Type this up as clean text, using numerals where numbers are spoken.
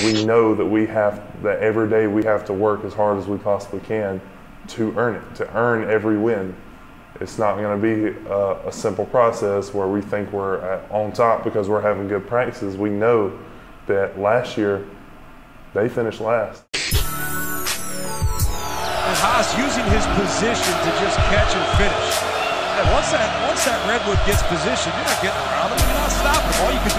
We know that every day we have to work as hard as we possibly can to earn it, to earn every win. It's not going to be a simple process where we think we're on top because we're having good practices. We know that last year they finished last. And Haas using his position to just catch and finish. And once that Redwood gets position, you're not getting around him. You're not stopping him. All you can